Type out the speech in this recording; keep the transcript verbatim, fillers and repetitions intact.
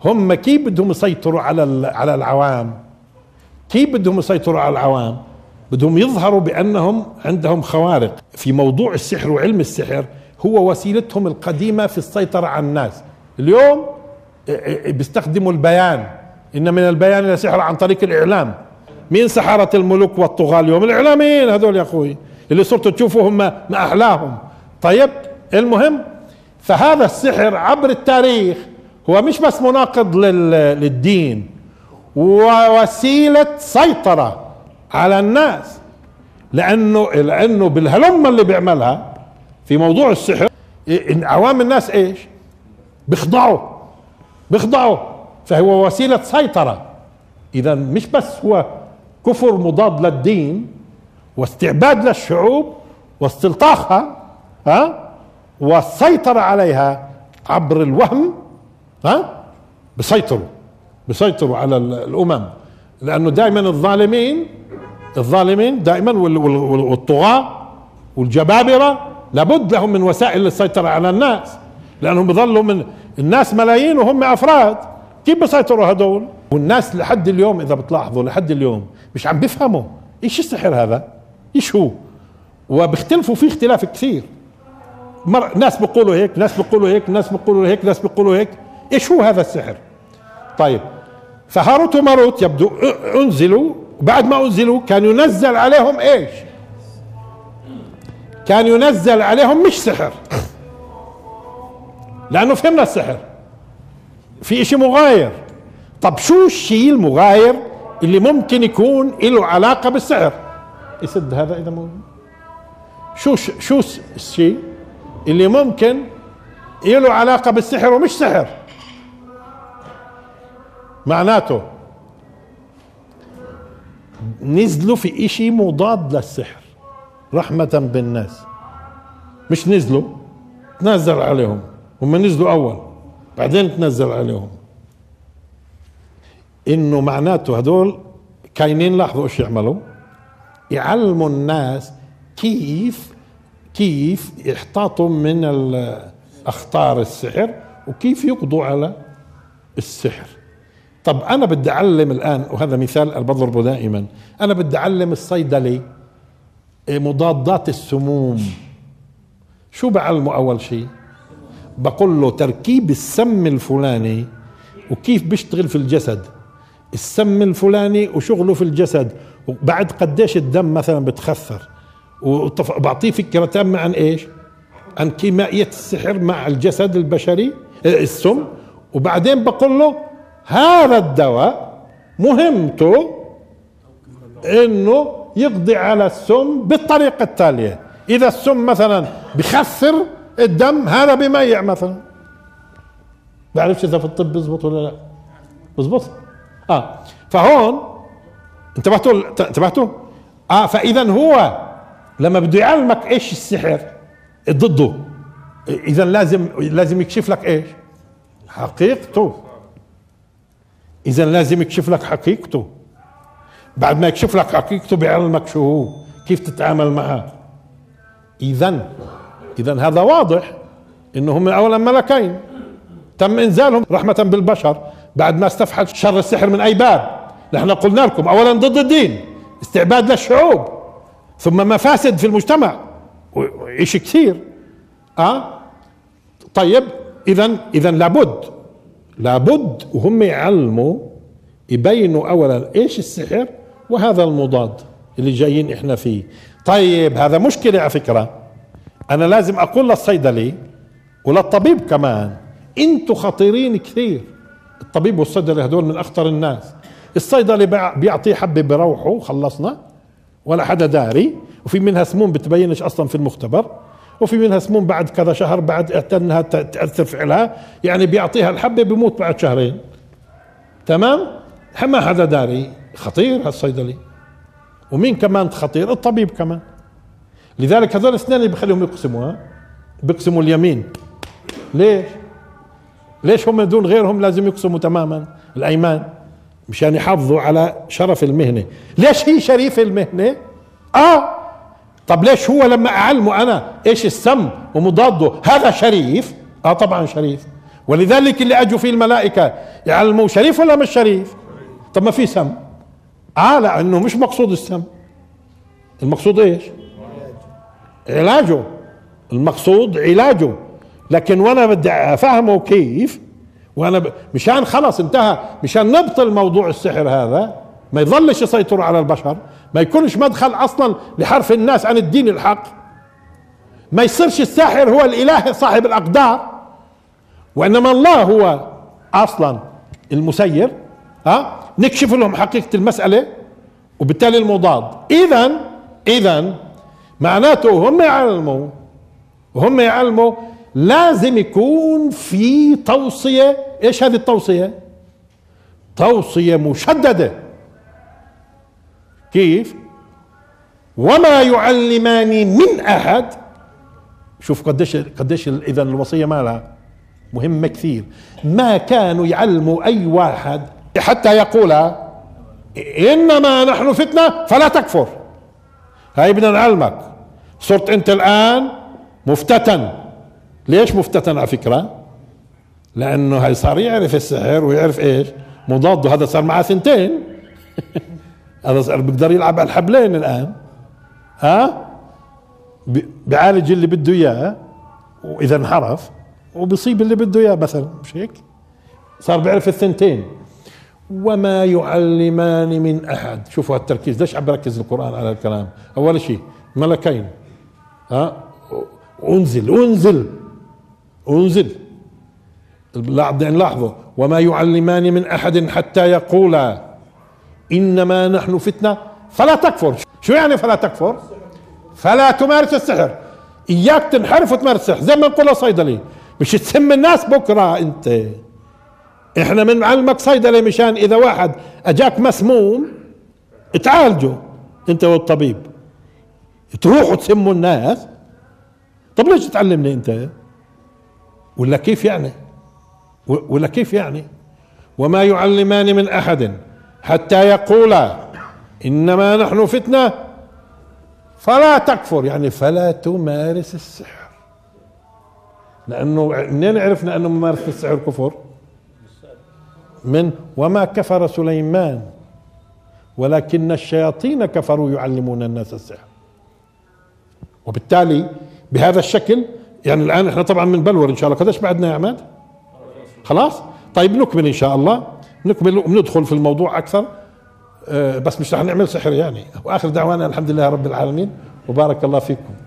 هم كيف بدهم يسيطروا على على العوام؟ كيف بدهم يسيطروا على العوام؟ بدهم يظهروا بأنهم عندهم خوارق في موضوع السحر وعلم السحر. هو وسيلتهم القديمة في السيطرة على الناس. اليوم بيستخدموا البيان، إن من البيان إلى سحر عن طريق الإعلام. مين سحرة الملوك والطغاة اليوم؟ الإعلاميين هذول يا أخوي اللي صرتوا تشوفوا هم ما أحلاهم. طيب المهم، فهذا السحر عبر التاريخ هو مش بس مناقض للدين، ووسيلة سيطرة على الناس، لأنه لأنه بالهلمة اللي بيعملها في موضوع السحر عوام الناس ايش؟ بيخضعوا بيخضعوا فهو وسيلة سيطرة. إذا مش بس هو كفر مضاد للدين واستعباد للشعوب واستلطاخها ها والسيطرة عليها عبر الوهم، ها بيسيطروا بيسيطروا على الأمم، لأنه دائما الظالمين الظالمين دائما والطغاة والجبابرة لابد لهم من وسائل للسيطرة على الناس، لأنهم بيظلوا من الناس ملايين وهم أفراد. كيف بيسيطروا هدول؟ والناس لحد اليوم إذا بتلاحظوا لحد اليوم مش عم بيفهموا إيش السحر هذا، إيش هو، وبيختلفوا فيه اختلاف كثير. مر... ناس بيقولوا هيك، ناس بيقولوا هيك، ناس بيقولوا هيك، ناس بيقولوا هيك. إيش هو هذا السحر؟ طيب، فهاروت وماروت يبدو أنزلوا، بعد ما أنزلوا كان ينزل عليهم إيش؟ كان ينزل عليهم مش سحر، لأنه فهمنا السحر في إشي مغاير. طب شو الشيء المغاير اللي ممكن يكون له علاقة بالسحر؟ يسد هذا إذا مو شو شو الشيء اللي ممكن له علاقة بالسحر ومش سحر؟ معناته نزلوا في إشي مضاد للسحر رحمة بالناس، مش نزلوا تنزل عليهم، هم نزلوا أول بعدين تنزل عليهم. إنه معناته هدول كاينين لاحظوا إيش يعملوا، يعلموا الناس كيف كيف يحتاطوا من أخطار السحر وكيف يقضوا على السحر. طب أنا بدي أعلم الآن، وهذا مثال أنا بضربه دائما، أنا بدي أعلم الصيدلي مضادات السموم. شو بعلمه؟ أول شيء بقول له تركيب السم الفلاني وكيف بيشتغل في الجسد، السم الفلاني وشغله في الجسد، وبعد قديش الدم مثلا بتخثر، وبعطيه فكرة تامة عن ايش؟ عن كيميائية السحر مع الجسد البشري السم. وبعدين بقول له هذا الدواء مهمته انه يقضي على السم بالطريقة التالية. اذا السم مثلا بخثر الدم، هذا بميع مثلا. بعرفش اذا في الطب بزبط ولا لا بزبط. اه فهون انتبهتوا انتبهتوا اه فاذا هو لما بده يعلمك ايش السحر ضده، اذا لازم لازم يكشف لك ايش؟ حقيقته. اذا لازم يكشف لك حقيقته. بعد ما يكشف لك حقيقته بيعلمك شو هو، كيف تتعامل معه. اذا اذا هذا واضح انه هم اولا ملكين تم انزالهم رحمة بالبشر بعد ما استفحل شر السحر من اي باب. نحن قلنا لكم اولا ضد الدين، استعباد للشعوب، ثم مفاسد في المجتمع، وإشي كثير. اه طيب اذا اذا لابد لابد وهم يعلموا يبينوا اولا ايش السحر وهذا المضاد اللي جايين احنا فيه. طيب هذا مشكلة على فكرة. انا لازم اقول للصيدلي وللطبيب كمان انتوا خطيرين كثير. الطبيب والصيدلي هدول من اخطر الناس. الصيدلي بيعطيه حبة بروحه وخلصنا ولا حدا داري، وفي منها سموم بتبينش اصلا في المختبر، وفي منها سموم بعد كذا شهر بعد انها تأثر فعلها، يعني بيعطيها الحبة بيموت بعد شهرين. تمام؟ ما حدا داري. خطير هالصيدلي. ومين كمان خطير؟ الطبيب كمان. لذلك هذول الاثنين اللي بخليهم يقسموا، ها بيقسموا اليمين. ليش؟ ليش هم دون غيرهم لازم يقسموا تماما الايمان؟ مشان يحافظوا على شرف المهنة. ليش هي شريفة المهنة؟ اه طب ليش هو لما اعلمه انا ايش السم ومضاده هذا شريف؟ اه طبعا شريف. ولذلك اللي اجوا فيه الملائكة يعلموا شريف ولا مش شريف؟ طب ما في سم. اه لانه مش مقصود السم، المقصود ايش؟ علاجه، المقصود علاجه. لكن وانا بدي افهمه كيف، وانا ب... مشان خلص انتهى، مشان نبطل موضوع السحر هذا، ما يظلش يسيطر على البشر، ما يكونش مدخل اصلا لحرف الناس عن الدين الحق، ما يصيرش الساحر هو الاله صاحب الاقدار، وانما الله هو اصلا المسير. ها نكشف لهم حقيقة المسألة، وبالتالي المضاد. اذا اذا معناته هم يعلموا وهم يعلموا لازم يكون في توصية. ايش هذه التوصية؟ توصية مشددة. كيف؟ وما يعلمان من احد. شوف قديش قديش اذا الوصية مالها مهمة كثير. ما كانوا يعلموا اي واحد حتى يقول انما نحن فتنة فلا تكفر. هاي بدنا نعلمك، صرت انت الان مفتتن. ليش مفتتن على فكرة؟ لانه هاي صار يعرف السحر ويعرف ايش مضاده. هذا صار معاه ثنتين هذا صار بيقدر يلعب على الحبلين الان. ها بيعالج اللي بده اياه واذا انحرف، وبيصيب اللي بده اياه مثلا، مش هيك؟ صار بيعرف الثنتين. وما يعلمان من احد. شوفوا التركيز، ليش عم بركز القرآن على الكلام؟ اول شيء ملكين، ها انزل انزل انزل بعدين لاحظوا وما يعلمان من احد حتى يقولا انما نحن فتنة فلا تكفر. شو يعني فلا تكفر؟ فلا تمارس السحر. اياك تنحرف وتمارس السحر، زي ما نقول صيدلي مش تسم الناس بكره. انت احنا بنعلمك صيدلي مشان اذا واحد اجاك مسموم تعالجه انت والطبيب، تروحوا تسموا الناس. طب ليش تعلمني انت؟ ولا كيف يعني؟ ولا كيف يعني؟ وما يعلمان من احد حتى يقولا انما نحن فتنة فلا تكفر، يعني فلا تمارس السحر. لانه منين عرفنا انه ممارسة السحر كفر؟ من وما كفر سليمان ولكن الشياطين كفروا يعلمون الناس السحر. وبالتالي بهذا الشكل يعني الان احنا طبعا بنبلور ان شاء الله. قديش بعدنا يا عماد؟ خلاص طيب نكمل ان شاء الله، نكمل وندخل في الموضوع اكثر. أه بس مش رح نعمل سحر يعني. واخر دعوانا الحمد لله رب العالمين وبارك الله فيكم.